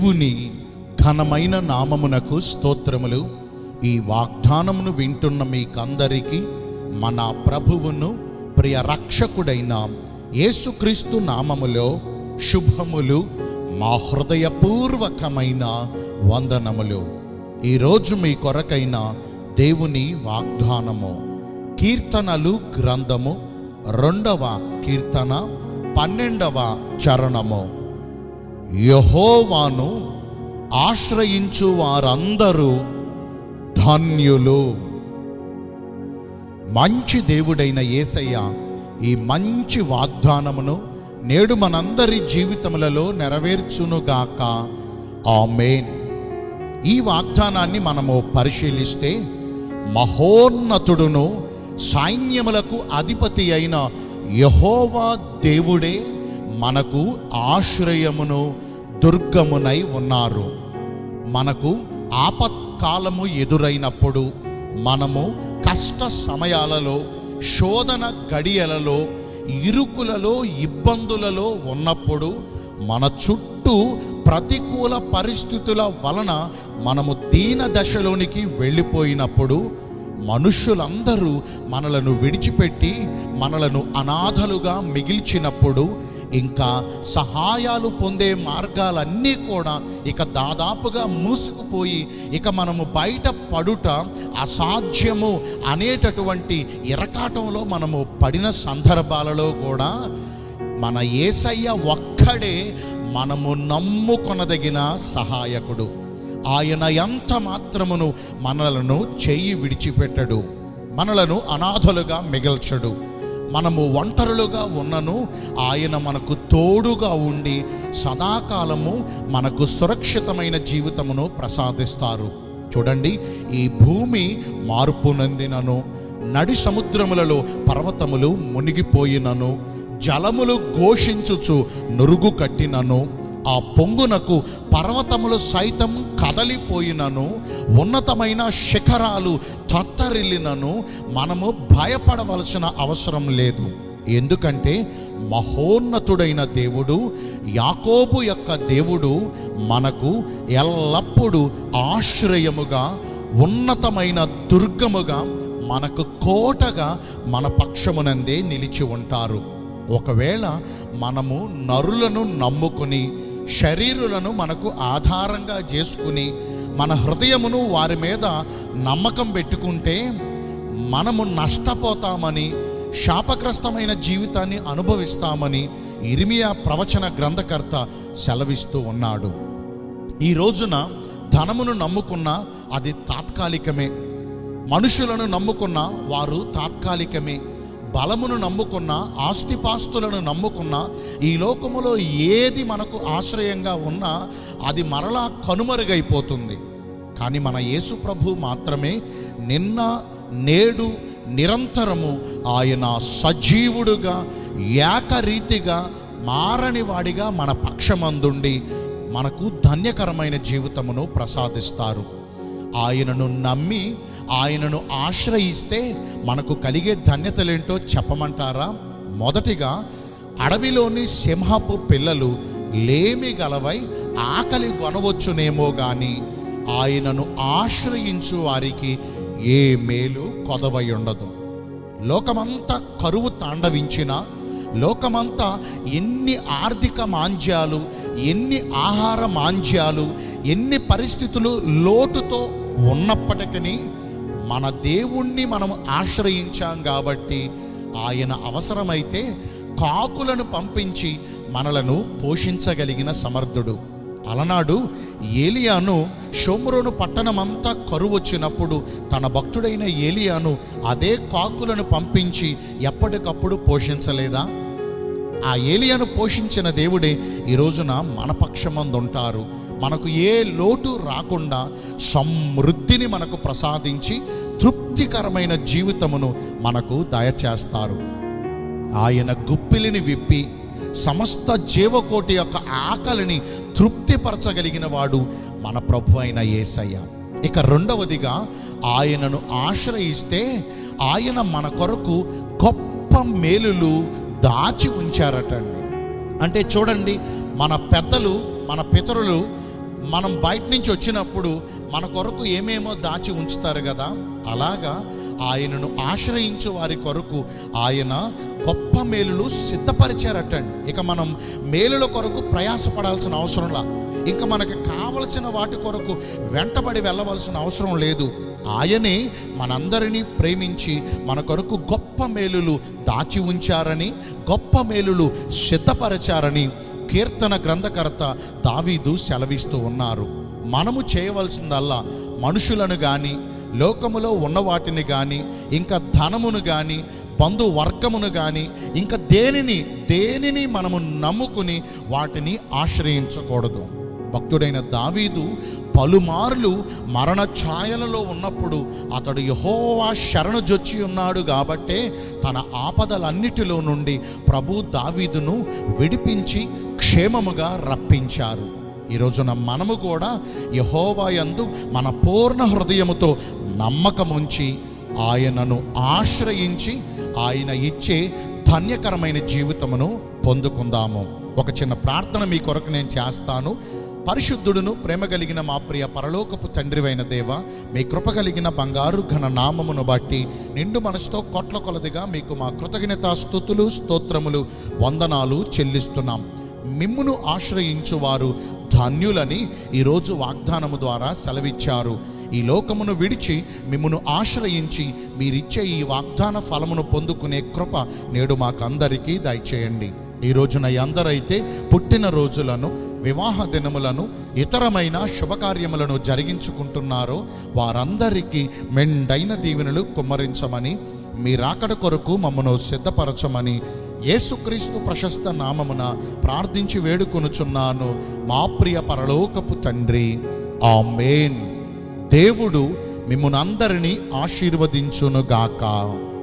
దేవుని ఘనమైన నామమునకు స్తోత్రములు. ఈ వాగ్దానమును వింటున్న మీకందరికీ మన ప్రభువును ప్రియ రక్షకుడైన యేసుక్రీస్తు నామములో శుభములు, మా హృదయపూర్వకమైన వందనములు. ఈరోజు మీ కొరకైన దేవుని వాగ్దానము కీర్తనలు గ్రంథము 2వ కీర్తన 12వ చరణము. యెహోవాను ఆశ్రయించు వారందరూ ధన్యులు. మంచి దేవుడైన యేసయ్య ఈ మంచి వాగ్దానమును నేడు మనందరి జీవితములలో నెరవేర్చునుగాక. ఆమేన్. ఈ వాగ్దానాన్ని మనము పరిశీలిస్తే, మహోన్నతుడును సైన్యములకు అధిపతి అయిన యెహోవా దేవుడే మనకు ఆశ్రయమును దుర్గమునై ఉన్నారు. మనకు ఆపత్కాలము ఎదురైనప్పుడు, మనము కష్ట సమయాలలో, శోధన గడియలలో, ఇరుకులలో, ఇబ్బందులలో ఉన్నప్పుడు, మన చుట్టూ ప్రతికూల పరిస్థితుల వలన మనము దీన దశలోనికి వెళ్ళిపోయినప్పుడు, మనుషులందరూ మనలను విడిచిపెట్టి మనలను అనాథలుగా మిగిల్చినప్పుడు, ఇంకా సహాయాలు పొందే మార్గాలన్నీ కూడా ఇక దాదాపుగా మూసుకుపోయి, ఇక మనము బయట పడుట అసాధ్యము అనేటటువంటి ఇరకాటంలో మనము పడిన సందర్భాలలో కూడా మన యేసయ్య ఒక్కడే మనము నమ్ముకొనదగిన సహాయకుడు. ఆయన ఎంత మాత్రమును మనలను చెయ్యి విడిచిపెట్టడు, మనలను అనాథలుగా మిగల్చడు. మనము ఒంటరులుగా ఉన్నను ఆయన మనకు తోడుగా ఉండి సదాకాలము మనకు సురక్షితమైన జీవితమును ప్రసాదిస్తారు. చూడండి, ఈ భూమి మార్పు నందినను, నడి సముద్రములలో పర్వతములు మునిగిపోయినను, జలములు ఘోషించుచు నురుగు కట్టినను, ఆ పొంగునకు పర్వతములు సైతం కదలిపోయినను, ఉన్నతమైన శిఖరాలు తత్తరిల్లినను, మనము భయపడవలసిన అవసరం లేదు. ఎందుకంటే మహోన్నతుడైన దేవుడు, యాకోబు యొక్క దేవుడు మనకు ఎల్లప్పుడూ ఆశ్రయముగా, ఉన్నతమైన దుర్గముగా, మనకు కోటగా మన పక్షమునందే నిలిచి ఉంటారు. ఒకవేళ మనము నరులను నమ్ముకుని, శరీరులను మనకు ఆధారంగా చేసుకుని, మన హృదయమును వారి మీద నమ్మకం పెట్టుకుంటే మనము నష్టపోతామని, శాపగ్రస్తమైన జీవితాన్ని అనుభవిస్తామని ఇర్మియా ప్రవచన గ్రంథకర్త సెలవిస్తూ ఉన్నాడు. ఈ రోజున ధనమును నమ్ముకున్న అది తాత్కాలికమే, మనుషులను నమ్ముకున్న వారు తాత్కాలికమే, బలమును నమ్ముకున్న, ఆస్తిపాస్తులను నమ్ముకున్న, ఈ లోకములో ఏది మనకు ఆశ్రయంగా ఉన్నా అది మరలా కనుమరుగైపోతుంది. కానీ మన యేసు ప్రభు మాత్రమే నిన్న, నేడు, నిరంతరము ఆయన సజీవుడుగా, ఏకరీతిగా, మారని వాడిగా మన పక్షమందుండి మనకు ధన్యకరమైన జీవితమును ప్రసాదిస్తారు. ఆయనను నమ్మి, ఆయనను ఆశ్రయిస్తే మనకు కలిగే ధన్యతలేంటో చెప్పమంటారా? మొదటిగా, అడవిలోని సింహపు పిల్లలు లేమి గలవై ఆకలి కొనవచ్చునేమో గాని ఆయనను ఆశ్రయించు వారికి ఏ మేలు కొదవై ఉండదు. లోకమంతా కరువు తాండవించినా, లోకమంతా ఎన్ని ఆర్థిక మాంద్యాలు, ఎన్ని ఆహార మాంద్యాలు, ఎన్ని పరిస్థితులు లోటుతో ఉన్నప్పటికీ మన దేవుణ్ణి మనం ఆశ్రయించాం కాబట్టి ఆయన అవసరమైతే కాకులను పంపించి మనలను పోషించగలిగిన సమర్థుడు. అలనాడు ఏలియాను షోమ్రోను పట్టణమంతా కరువు వచ్చినప్పుడు తన భక్తుడైన ఏలియాను అదే కాకులను పంపించి ఎప్పటికప్పుడు పోషించలేదా? ఆ ఏలియాను పోషించిన దేవుడే ఈ రోజున మన పక్షమందు ఉంటారు. మనకు ఏ లోటు రాకుండా సమృద్ధిని మనకు ప్రసాదించి తృప్తికరమైన జీవితమును మనకు దయచేస్తారు. ఆయన గుప్పిలిని విప్పి సమస్త జీవకోటి యొక్క ఆకలిని తృప్తిపరచగలిగిన వాడు మన ప్రభు అయిన యేసయ్య. ఇక రెండవదిగా, ఆయనను ఆశ్రయిస్తే ఆయన మన కొరకు గొప్ప మేలులు దాచి ఉంచారటండి. అంటే చూడండి, మన పెద్దలు, మన పితరులు మనం బయట నుంచి వచ్చినప్పుడు మన కొరకు ఏమేమో దాచి ఉంచుతారు కదా, అలాగా ఆయనను ఆశ్రయించే వారి కొరకు ఆయన గొప్ప మేలులు సిద్ధపరిచారటండి. ఇక మనం మేలుల కొరకు ప్రయాసపడాల్సిన అవసరంలా, ఇంకా మనకు కావలసిన వాటి కొరకు వెంటబడి వెళ్ళవలసిన అవసరం లేదు. ఆయనే మనందరినీ ప్రేమించి మన కొరకు గొప్ప మేలులు దాచి ఉంచారని, గొప్ప మేలులు సిద్ధపరిచారని కీర్తన గ్రంథకర్త దావీదు సెలవిస్తూ ఉన్నారు. మనము చేయవలసిందల్లా మనుషులను కానీ, లోకములో ఉన్న వాటిని కానీ, ఇంకా ధనమును కానీ, బంధువర్గమును కానీ, ఇంకా దేనిని మనము నమ్ముకుని వాటిని ఆశ్రయించకూడదు. భక్తుడైన దావీదు పలుమార్లు మరణ ఛాయలలో ఉన్నప్పుడు అతడు యెహోవా శరణుజొచ్చి ఉన్నాడు కాబట్టే తన ఆపదలన్నిటిలో నుండి ప్రభు దావీదును విడిపించి క్షేమముగా రప్పించారు. ఈ రోజున మనము కూడా యెహోవా యందు మన పూర్ణ హృదయముతో నమ్మకముంచి ఆయనను ఆశ్రయించి ఆయన ఇచ్చే ధన్యకరమైన జీవితమును పొందుకుందాము. ఒక చిన్న ప్రార్థన మీ కొరకు నేను చేస్తాను. పరిశుద్ధుడును ప్రేమ కలిగిన మా ప్రియ పరలోకపు తండ్రివైన దేవ, మీ కృప కలిగిన బంగారు ఘన నామమును బట్టి నిండు మనసుతో కోట్ల కొలదిగా మీకు మా కృతజ్ఞతా స్తుతులు, స్తోత్రములు, వందనాలు చెల్లిస్తున్నాం. మిమ్మును ఆశ్రయించువారు ధన్యులని ఈరోజు వాగ్దానము ద్వారా సెలవిచ్చారు. ఈ లోకమును విడిచి మిమ్మును ఆశ్రయించి మీరిచ్చే ఈ వాగ్దాన ఫలమును పొందుకునే కృప నేడు మాకందరికీ దయచేయండి. ఈ రోజున ఎందరైతే పుట్టిన రోజులను, వివాహ దినములను, ఇతరమైన శుభకార్యములను జరిగించుకుంటున్నారో వారందరికీ మెండైన దీవెనలు కుమ్మరించమని, మీ రాకడ కొరకు మమ్మను సిద్ధపరచమని యేసుక్రీస్తు ప్రశస్త నామమున ప్రార్థించి వేడుకొనుచున్నాను మా ప్రియ పరలోకపు తండ్రి. ఆమేన్. దేవుడు మిమ్మునందరినీ ఆశీర్వదించునుగాక.